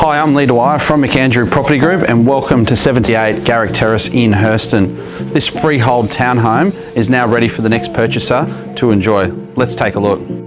Hi, I'm Lee Dwyer from McAndrew Property Group and welcome to 78 Garrick Terrace in Herston. This freehold townhome is now ready for the next purchaser to enjoy. Let's take a look.